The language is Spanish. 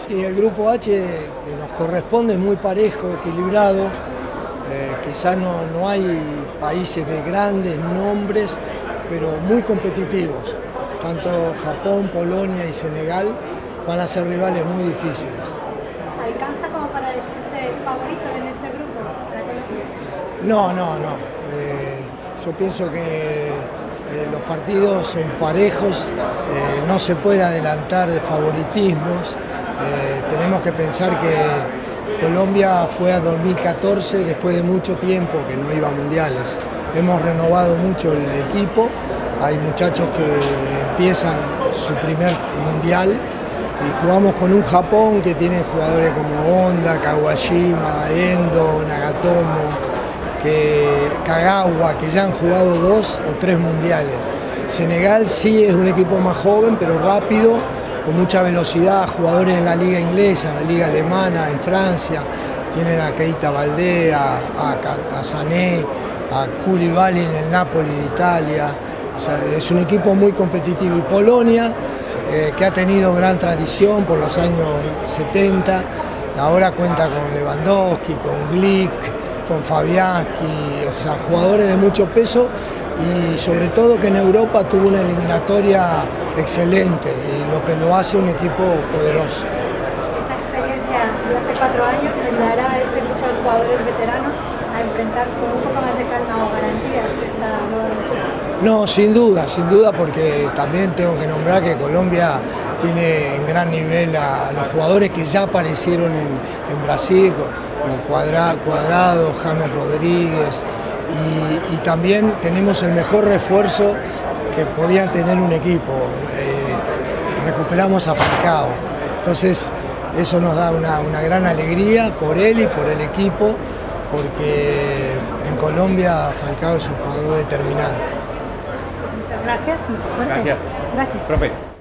Sí, el grupo H que nos corresponde es muy parejo, equilibrado. Quizás no hay países de grandes nombres, pero muy competitivos. Tanto Japón, Polonia y Senegal van a ser rivales muy difíciles. ¿Alcanza como para decirse favorito en este grupo? No. Yo pienso que los partidos son parejos, no se puede adelantar de favoritismos. Tenemos que pensar que Colombia fue a 2014 después de mucho tiempo que no iba a mundiales. Hemos renovado mucho el equipo, hay muchachos que empiezan su primer mundial y jugamos con un Japón que tiene jugadores como Honda, Kawashima, Endo, Nagatomo, Kagawa, que ya han jugado 2 o 3 mundiales. Senegal sí es un equipo más joven, pero rápido, con mucha velocidad, jugadores en la liga inglesa, en la liga alemana, en Francia, tienen a Keita Baldé, a Sané, a Koulibaly en el Napoli de Italia. O sea, es un equipo muy competitivo. Y Polonia, que ha tenido gran tradición por los años 70, ahora cuenta con Lewandowski, con Glick, con Fabianski, o sea, jugadores de mucho peso y sobre todo que en Europa tuvo una eliminatoria excelente y lo que lo hace un equipo poderoso. Esa experiencia de hace 4 años ayudará a ese grupo de jugadores veteranos a enfrentar con un poco más de calma o garantías esta nueva aventura. No, sin duda, porque también tengo que nombrar que Colombia tiene en gran nivel a los jugadores que ya aparecieron en Brasil, como Cuadrado, James Rodríguez, y también tenemos el mejor refuerzo que podía tener un equipo. Recuperamos a Falcao, entonces eso nos da una gran alegría por él y por el equipo, porque en Colombia Falcao es un jugador determinante. Muchas gracias, mucha suerte. Gracias. Gracias. Profe.